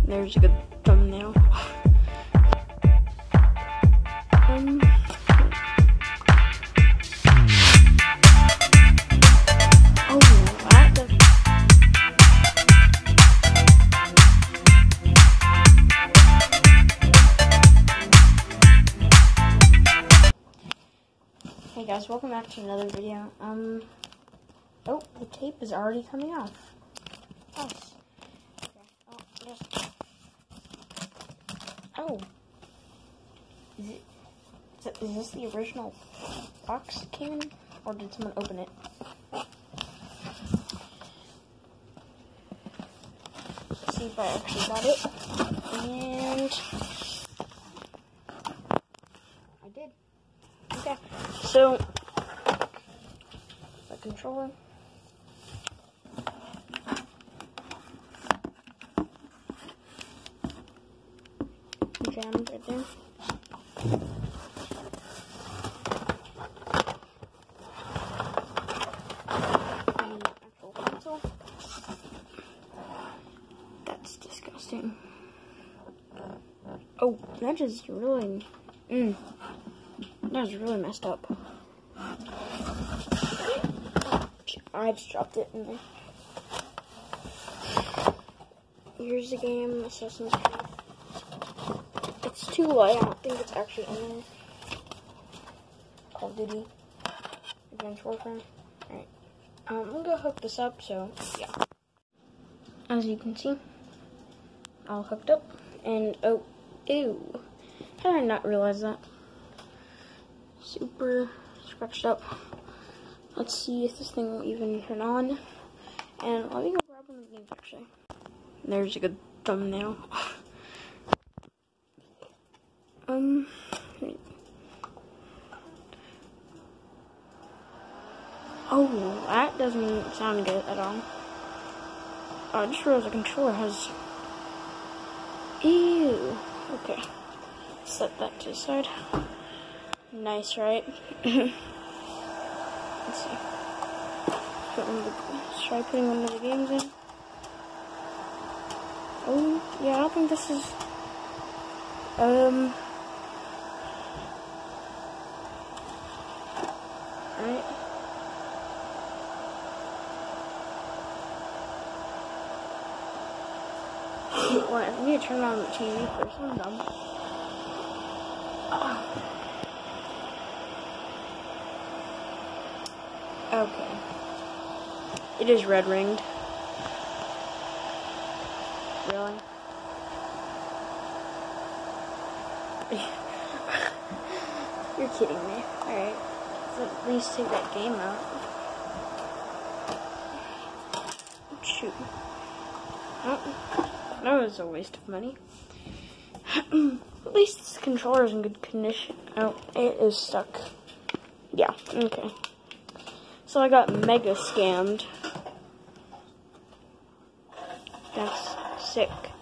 There's a good thumbnail. Hey guys, welcome back to another video. Oh, the tape is already coming off. Nice. Oh, is this the original box it came in, or did someone open it? Let's see if I actually got it, and I did. Okay, so the controller. Jammed right there. The actual console. That's disgusting. Oh, that is really, that is really messed up. I just dropped it in there. Here's the game, Assassin's Creed. It's too light, I don't think it's actually in there. Call of Duty, Advanced Warfare. Alright, I'm gonna hook this up, so yeah. As you can see, all hooked up, and oh, ew. How did I not realize that? Super scratched up. Let's see if this thing will even turn on. And let me go grab one of the games actually. There's a good thumbnail. Oh, that doesn't sound good at all. I just realized the controller has... Ew. Okay. Set that to the side. Nice, right? Let's see. Let's try putting one of the games in. Oh, yeah, I don't think this is... Alright. Well, I need to turn on the TV first. I'm dumb. Okay. It is red ringed. Really? You're kidding me. Alright. Let's at least take that game out. Shoot. Oh, that was a waste of money. At least this controller is in good condition. Oh, it is stuck. Yeah, okay. So I got mega scammed. That's sick.